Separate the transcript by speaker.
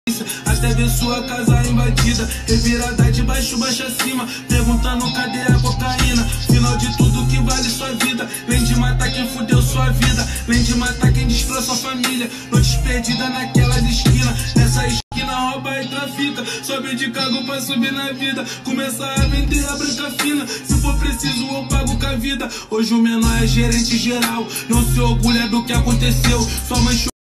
Speaker 1: até ver sua casa invadida. Revirada de baixo, baixa acima, perguntando cadê a cocaína. Final de tudo que vale sua vida, além de matar quem fudeu sua vida, além de matar quem destrua sua família. Noites perdidas naquelas esquinas, nessa esquina rouba e trafica. Sobe de cargo pra subir na vida, começar a vender a branca fina. Se for preciso eu pago com a vida. Hoje o menor é gerente geral, não se orgulha do que aconteceu. Sua mãe